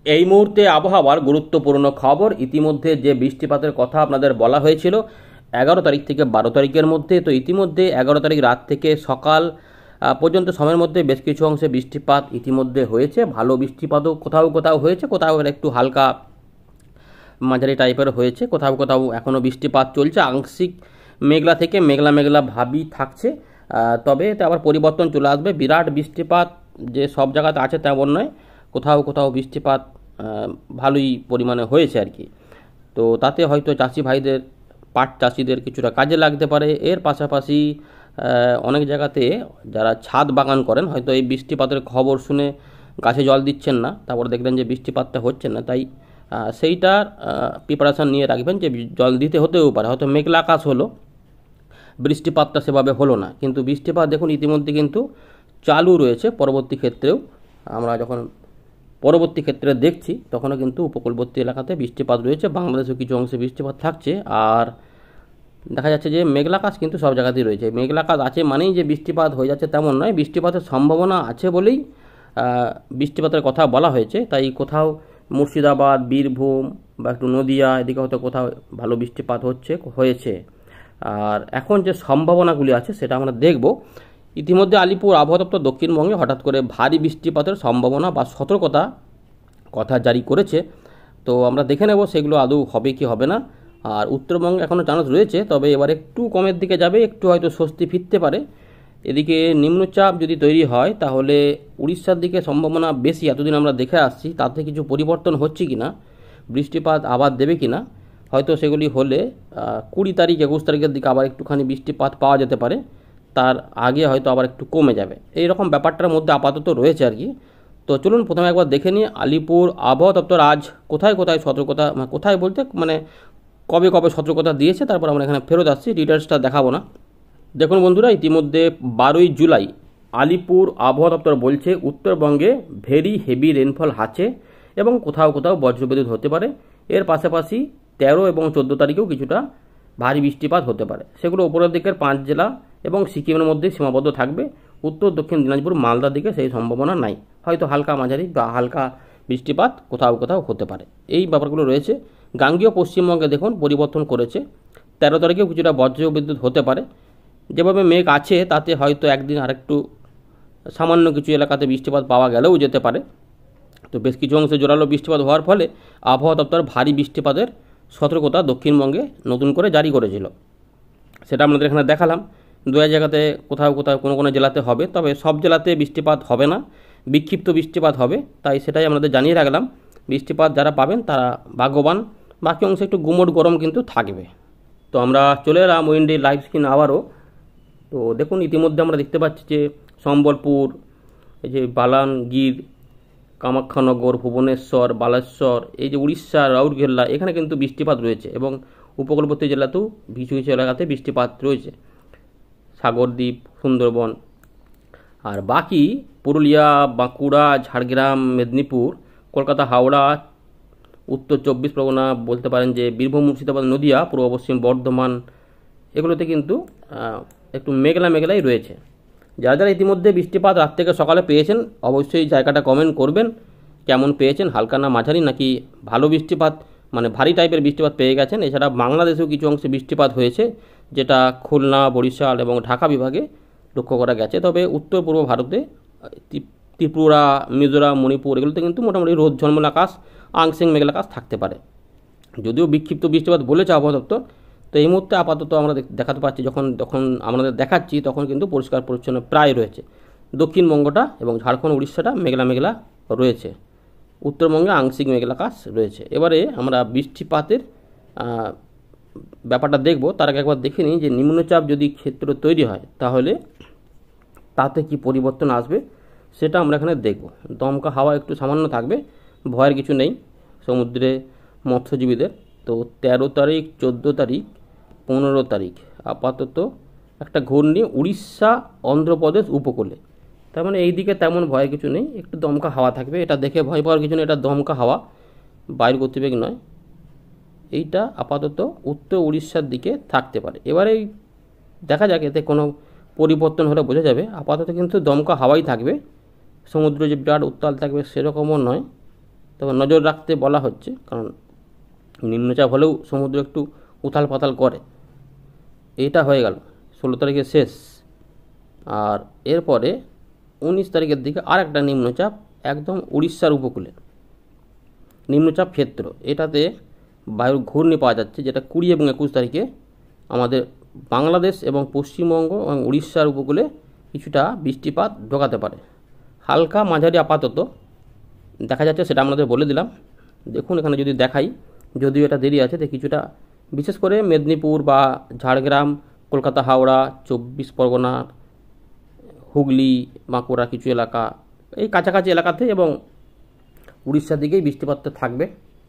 এই মুহূর্তে আবহাওয়ার গুরুত্বপূর্ণ খবর। ইতিমধ্যে যে বৃষ্টিপাতের কথা আপনাদের বলা হয়েছিল 11 তারিখ থেকে 12 তারিখের মধ্যে, তো ইতিমধ্যে 11 তারিখ রাত থেকে সকাল পর্যন্ত সময়ের মধ্যে বেশ কিছু অংশে বৃষ্টিপাত ইতিমধ্যে হয়েছে। ভালো বৃষ্টিপাতও কোথাও কোথাও হয়েছে, কোথাও একটু হালকা মাঝারি টাইপের হয়েছে, কোথাও কোথাও এখনও বৃষ্টিপাত চলছে। আংশিক মেঘলা থেকে মেঘলা মেঘলা ভাবই থাকছে, তবে এতে আবার পরিবর্তন চলে আসবে। বিরাট বৃষ্টিপাত যে সব জায়গাতে আছে তেমন নয়, কোথাও কোথাও বৃষ্টিপাত ভালোই পরিমাণে হয়েছে আর কি। তো তাতে হয়তো চাষি ভাইদের, পাট চাষিদের কিছুটা কাজে লাগতে পারে। এর পাশাপাশি অনেক জায়গাতে যারা ছাদ বাগান করেন হয়তো এই বৃষ্টিপাতের খবর শুনে গাছে জল দিচ্ছেন না, তারপর দেখলেন যে বৃষ্টিপাতটা হচ্ছে না, তাই সেইটার প্রিপারেশান নিয়ে রাখবেন যে জল দিতে হতেও পারে। হয়তো মেঘলা আকাশ হলো, বৃষ্টিপাতটা সেভাবে হলো না, কিন্তু বৃষ্টিপাত দেখুন ইতিমধ্যে কিন্তু চালু রয়েছে। পরবর্তী ক্ষেত্রেও আমরা যখন পরবর্তী ক্ষেত্রে দেখছি তখনও কিন্তু উপকূলবর্তী এলাকাতে বৃষ্টিপাত রয়েছে, বাংলাদেশেও কিছু অংশে বৃষ্টিপাত থাকছে। আর দেখা যাচ্ছে যে মেঘলা আকাশ কিন্তু সব জায়গাতেই রয়েছে। মেঘলা আকাশ আছে মানেই যে বৃষ্টিপাত হয়ে যাচ্ছে তেমন নয়, বৃষ্টিপাতের সম্ভাবনা আছে বলেই বৃষ্টিপাতের কথা বলা হয়েছে। তাই কোথাও মুর্শিদাবাদ, বীরভূম বা একটু নদিয়া এদিকে হয়তো কোথাও ভালো বৃষ্টিপাত হয়েছে। আর এখন যে সম্ভাবনাগুলি আছে সেটা আমরা দেখব। ইতিমধ্যে আলিপুর আবহাওয়া দপ্তর দক্ষিণবঙ্গে হঠাৎ করে ভারী বৃষ্টিপাতের সম্ভাবনা বা সতর্কতা কথা জারি করেছে। তো আমরা দেখে নেব সেগুলো আদৌ হবে কি হবে না। আর উত্তরবঙ্গে এখনও চান্স রয়েছে, তবে এবার একটু কমের দিকে যাবে, একটু হয়তো স্বস্তি ফিরতে পারে। এদিকে নিম্নচাপ যদি তৈরি হয় তাহলে উড়িষ্যার দিকে সম্ভাবনা বেশি। এতদিন আমরা দেখে আসছি, তাতে কিছু পরিবর্তন হচ্ছে কি না, বৃষ্টিপাত আবার দেবে কি না, হয়তো সেগুলি হলে 20 তারিখ 21 তারিখের দিকে আবার একটুখানি বৃষ্টিপাত পাওয়া যেতে পারে, তার আগে হয়তো আবার একটু কমে যাবে। এই রকম ব্যাপারটার মধ্যে আপাতত রয়েছে আর কি। তো চলুন প্রথমে একবার দেখে নিই আলিপুর আবহাওয়া দপ্তর আজ কোথায় কোথায় সতর্কতা, কোথায় বলতে মানে কবে কবে সতর্কতা দিয়েছে, তারপর আমরা এখানে ফেরত আসছি, ডিটেলসটা দেখাবো না। দেখুন বন্ধুরা, ইতিমধ্যে 12ই জুলাই আলিপুর আবহাওয়া দপ্তর বলছে উত্তরবঙ্গে ভেরি হেভি রেনফল আছে এবং কোথাও কোথাও বজ্রবিদ্যুৎ হতে পারে। এর পাশাপাশি 13 এবং 14 তারিখেও কিছুটা ভারী বৃষ্টিপাত হতে পারে। সেগুলো উপরের দিকের 5 জেলা এবং সিকিমের মধ্যে সীমাবদ্ধ থাকবে। উত্তর দক্ষিণ দিনাজপুর মালদার দিকে সেই সম্ভাবনা নাই, হয়তো হালকা মাঝারি বা হালকা বৃষ্টিপাত কোথাও কোথাও হতে পারে। এই ব্যাপারগুলো রয়েছে। গাঙ্গেয় পশ্চিমবঙ্গে দেখুন পরিবর্তন করেছে, 13 তারিখেও কিছুটা বজ্রবিদ্যুৎ হতে পারে। যেভাবে মেঘ আছে তাতে হয়তো একদিন আরেকটু সামান্য কিছু এলাকাতে বৃষ্টিপাত পাওয়া গেলেও যেতে পারে। তো বেশ কিছু অংশে জোরালো বৃষ্টিপাত হওয়ার ফলে আবহাওয়া দপ্তর ভারী বৃষ্টিপাতের সতর্কতা দক্ষিণবঙ্গে নতুন করে জারি করেছিল। সেটা আমাদের এখানে দেখালাম। দু এক জায়গাতে কোথাও কোথাও কোনো কোনো জেলাতে হবে, তবে সব জেলাতে বৃষ্টিপাত হবে না, বিক্ষিপ্ত বৃষ্টিপাত হবে, তাই সেটাই আমাদের জানিয়ে রাখলাম। বৃষ্টিপাত যারা পাবেন তারা ভাগ্যবান, বাকি অংশে একটু গুমোট গরম কিন্তু থাকবে। তো আমরা চলে এলাম উইন্ডি লাইভ স্ক্রিন আবারও। তো দেখুন ইতিমধ্যে আমরা দেখতে পাচ্ছি যে সম্বলপুর, এই যে বালানগীর, কামাখ্যানগর, ভুবনেশ্বর, বালেশ্বর, এই যে উড়িষ্যা রাউরকেল্লা, এখানে কিন্তু বৃষ্টিপাত রয়েছে এবং উপকূলবর্তী জেলাতেও কিছু কিছু এলাকাতে বৃষ্টিপাত রয়েছে, সাগরদ্বীপ, সুন্দরবন। আর বাকি পুরুলিয়া, বাঁকুড়া, ঝাড়গ্রাম, মেদিনীপুর, কলকাতা, হাওড়া, উত্তর 24 পরগনা, বলতে পারেন যে বীরভূম, মুর্শিদাবাদ, নদিয়া, পূর্ব পশ্চিম বর্ধমান, এগুলোতে কিন্তু একটু মেঘলা মেঘলাই রয়েছে। যারা যারা ইতিমধ্যে বৃষ্টিপাত রাত থেকে সকালে পেয়েছেন অবশ্যই জায়গাটা কমেন্ট করবেন, কেমন পেয়েছেন, হালকা না মাঝারি নাকি ভালো বৃষ্টিপাত, মানে ভারী টাইপের বৃষ্টিপাত পেয়ে গেছেন। এছাড়া বাংলাদেশেও কিছু অংশে বৃষ্টিপাত হয়েছে, যেটা খুলনা, বরিশাল এবং ঢাকা বিভাগে লক্ষ্য করা গেছে। তবে উত্তর পূর্ব ভারতে ত্রিপুরা, মিজোরাম, মণিপুর, এগুলোতে কিন্তু মোটামুটি রোদ ঝলমল আকাশ, আংশিক মেঘলা আকাশ থাকতে পারে। যদিও বিক্ষিপ্ত বৃষ্টিপাত বলেছে আবহাওয়া দপ্তর, তো এই মুহূর্তে আপাতত আমরা দেখাতে পাচ্ছি, যখন আমাদের দেখাচ্ছি তখন কিন্তু পরিষ্কার পরিচ্ছন্ন প্রায় রয়েছে। দক্ষিণবঙ্গটা এবং ঝাড়খণ্ড, উড়িষ্যাটা মেঘলা মেঘলা রয়েছে, উত্তরবঙ্গে আংশিক মেঘলা আকাশ রয়েছে। এবারে আমরা বৃষ্টিপাতের ব্যাপারটা দেখব, তার আগে একবার দেখে নিই যে নিম্নচাপ যদি ক্ষেত্র তৈরি হয় তাহলে তাতে কি পরিবর্তন আসবে সেটা আমরা এখানে দেখব। দমকা হাওয়া একটু সামান্য থাকবে, ভয়ের কিছু নেই সমুদ্রে মৎস্যজীবীদের। তো 13 তারিখ, 14 তারিখ, 15 তারিখ আপাতত একটা ঘূর্ণি উড়িষ্যা, অন্ধ্রপ্রদেশ উপকূলে, তার মানে এই দিকে তেমন ভয়ের কিছু নেই, একটু দমকা হাওয়া থাকবে। এটা দেখে ভয় পাওয়ার কিছু নেই, এটা দমকা হাওয়া, বায়ুর গতিবেগ নয়। এইটা আপাতত উত্তর উড়িষ্যার দিকে থাকতে পারে। এবারে দেখা যাক এতে কোনো পরিবর্তন হলে বোঝা যাবে। আপাতত কিন্তু দমকা হাওয়াই থাকবে, সমুদ্র যে বিরাট উত্তাল থাকবে সেরকমও নয়। তবে নজর রাখতে বলা হচ্ছে, কারণ নিম্নচাপ হলেও সমুদ্র একটু উথাল পাতাল করে। এইটা হয়ে গেল 16 তারিখে শেষ। আর এরপরে 19 তারিখের দিকে আর একটা নিম্নচাপ একদম উড়িষ্যার উপকূলে, নিম্নচাপ ক্ষেত্র। এটাতে বায়ুর ঘূর্ণি পাওয়া যাচ্ছে, যেটা 20 এবং 21 তারিখে আমাদের বাংলাদেশ এবং পশ্চিমবঙ্গ এবং উড়িষ্যার উপকূলে কিছুটা বৃষ্টিপাত ঢোকাতে পারে। হালকা মাঝারি আপাতত দেখা যাচ্ছে, সেটা আমাদের বলে দিলাম। দেখুন এখানে যদি দেখাই, যদিও এটা দেরি আছে, তো কিছুটা বিশেষ করে মেদিনীপুর বা ঝাড়গ্রাম, কলকাতা, হাওড়া, 24 পরগনা, হুগলি, বাঁকুড়া কিছু এলাকা, এই কাছাকাছি এলাকাতে এবং উড়িষ্যার দিকেই বৃষ্টিপাতটা থাকবে।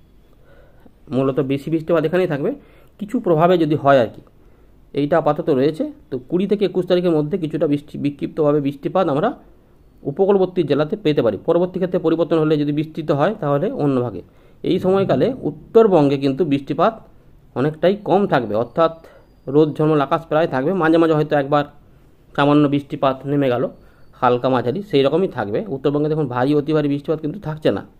মূলত বেশি বৃষ্টিপাত এখানেই থাকবে, কিছু প্রভাবে যদি হয় আর কি। এইটা আপাতত রয়েছে। তো 20 থেকে 21 তারিখের মধ্যে কিছুটা বিক্ষিপ্তভাবে বৃষ্টিপাত আমরা উপকূলবর্তী জেলাতে পেতে পারি। পরবর্তী ক্ষেত্রে পরিবর্তন হলে যদি বিস্তৃত হয় তাহলে অন্য ভাগে। এই সময়কালে উত্তরবঙ্গে কিন্তু বৃষ্টিপাত অনেকটাই কম থাকবে, অর্থাৎ রোদ ঝলমল আকাশ প্রায় থাকবে। মাঝে মাঝে হয়তো একবার সামান্য বৃষ্টিপাত নেমে গেল, হালকা মাঝারি, সেই রকমই থাকবে। উত্তরবঙ্গে দেখুন ভারী অতি ভারী বৃষ্টিপাত কিন্তু থাকছে না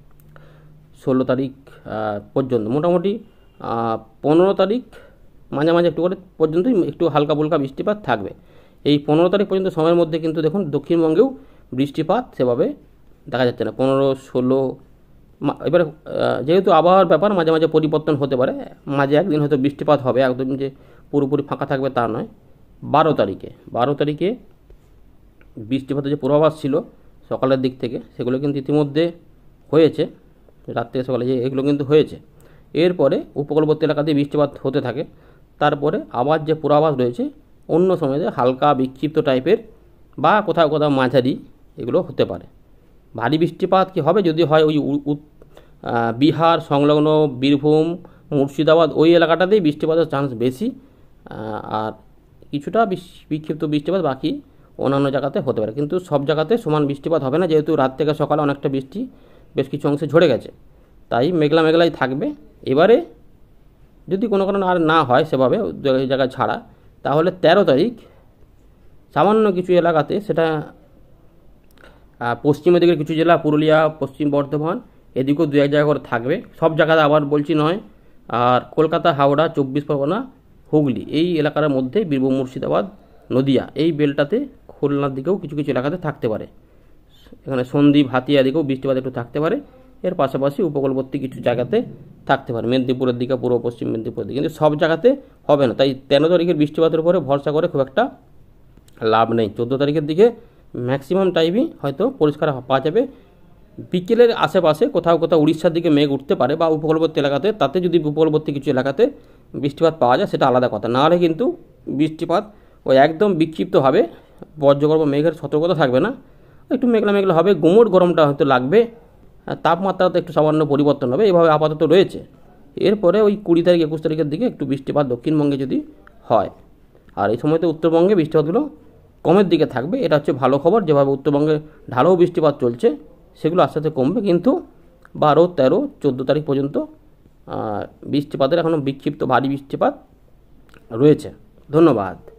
16 তারিখ পর্যন্ত। মোটামুটি 15 তারিখ মাঝে মাঝে একটু করে পর্যন্তই একটু হালকা ফুলকা বৃষ্টিপাত থাকবে। এই 15 তারিখ পর্যন্ত সময়ের মধ্যে কিন্তু দেখুন দক্ষিণবঙ্গেও বৃষ্টিপাত সেভাবে দেখা যাচ্ছে না। 15, 16, এবারে যেহেতু আবহাওয়ার ব্যাপার মাঝে মাঝে পরিবর্তন হতে পারে, মাঝে একদিন হয়তো বৃষ্টিপাত হবে, একদম যে পুরোপুরি ফাঁকা থাকবে তা নয়। 12 তারিখে বৃষ্টিপাতের যে পূর্বাভাস ছিল সকালের দিক থেকে, সেগুলো কিন্তু ইতিমধ্যে হয়েছে, রাত্রে সকালে যে এগুলো কিন্তু হয়েছে। এরপরে উপকূলবর্তী এলাকাতে বৃষ্টিপাত হতে থাকে। তারপরে আবার যে পূর্বাভাস রয়েছে অন্য সময়তে হালকা বিক্ষিপ্ত টাইপের বা কোথাও কোথাও মাঝারি এগুলো হতে পারে। ভারী বৃষ্টিপাত কি হবে, যদি হয় ওই বিহার সংলগ্ন বীরভূম, মুর্শিদাবাদ ওই এলাকাটাতেই বৃষ্টিপাতের চান্স বেশি। আর কিছুটা বিক্ষিপ্ত বৃষ্টিপাত বাকি অন্যান্য জায়গাতে হতে পারে, কিন্তু সব জায়গাতে সমান বৃষ্টিপাত হবে না, যেহেতু রাত থেকে সকালে অনেকটা বৃষ্টি বেশ কিছু অংশে ঝরে গেছে, তাই মেঘলা মেঘলাই থাকবে। এবারে যদি কোনো কারণে আর না হয় সেভাবে ওই জায়গায় ছাড়া, তাহলে 13 তারিখ সামান্য কিছু এলাকাতে, সেটা পশ্চিমের দিকের কিছু জেলা, পুরুলিয়া, পশ্চিম বর্ধমান, এদিকেও 2-1 জায়গা করে থাকবে, সব জায়গাতে আবার বলছি নয়। আর কলকাতা, হাওড়া, 24 পরগনা, হুগলি এই এলাকার মধ্যে বীরভূম, মুর্শিদাবাদ, নদিয়া এই বেলটাতে, খুলনার দিকেও কিছু কিছু এলাকাতে থাকতে পারে। এখানে সন্দ্বীপ, হাতিয়া দিকেও বৃষ্টিপাত একটু থাকতে পারে। এর পাশাপাশি উপকূলবর্তী কিছু জায়গাতে থাকতে পারে, মেদিনীপুরের দিকে, পূর্ব পশ্চিম মেদিনীপুরের দিকে, কিন্তু সব জায়গাতে হবে না। তাই 13 তারিখের বৃষ্টিপাতের উপরে ভরসা করে খুব একটা লাভ নেই। 14 তারিখের দিকে ম্যাক্সিমাম টাইমই হয়তো পরিষ্কার পাওয়া যাবে। বিকেলের আশেপাশে কোথাও কোথাও উড়িষ্যার দিকে মেঘ উঠতে পারে বা উপকূলবর্তী এলাকাতে, তাতে যদি উপকূলবর্তী কিছু এলাকাতে বৃষ্টিপাত পাওয়া যায় সেটা আলাদা কথা। নাহলে কিন্তু বৃষ্টিপাত ওই একদম বিক্ষিপ্তভাবে বজ্রগর্ভ মেঘের সতর্কতা থাকবে না, একটু মেঘলা মেঘলা হবে, গুমোট গরমটা হয়তো লাগবে, তাপমাত্রাতে একটু সামান্য পরিবর্তন হবে, এভাবে আপাতত রয়েছে। এরপরে ওই 20 তারিখ 21 তারিখের দিকে একটু বৃষ্টিপাত দক্ষিণবঙ্গে যদি হয়, আর এই সময়তে উত্তরবঙ্গে বৃষ্টিপাতগুলো কমের দিকে থাকবে। এটা হচ্ছে ভালো খবর। যেভাবে উত্তরবঙ্গে ঢালাও বৃষ্টিপাত চলছে সেগুলো আস্তে আস্তে কমবে, কিন্তু 12, 13, 14 তারিখ পর্যন্ত বৃষ্টিপাতের এখনও বিক্ষিপ্ত ভারী বৃষ্টিপাত রয়েছে। ধন্যবাদ।